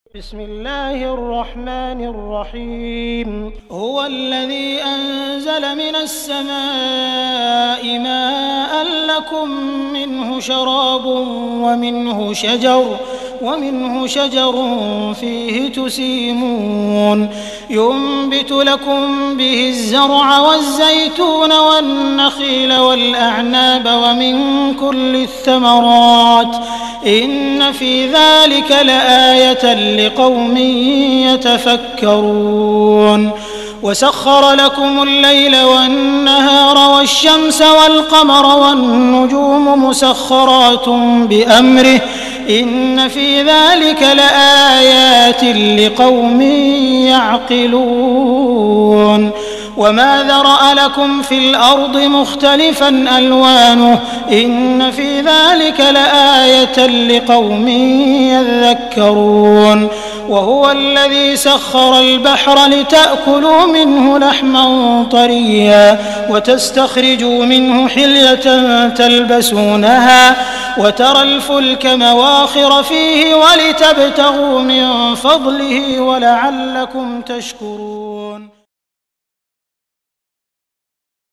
بسم الله الرحمن الرحيم هو الذي أنزل من السماء ماء لكم منه شراب ومنه شجر فيه تسيمون ينبت لكم به الزرع والزيتون والنخيل والأعناب ومن كل الثمرات إن في ذلك لآية لقوم يتفكرون وسخر لكم الليل والنهار والشمس والقمر والنجوم مسخرات بأمره إن في ذلك لآيات لقوم يعقلون وما ذرأ لكم في الأرض مختلفا ألوانه إن في ذلك لآية لقوم يذكرون وهو الذي سخر البحر لتأكلوا منه لحما طريا وتستخرجوا منه حلية تلبسونها وترى الفلك مواخر فيه ولتبتغوا من فضله ولعلكم تشكرون.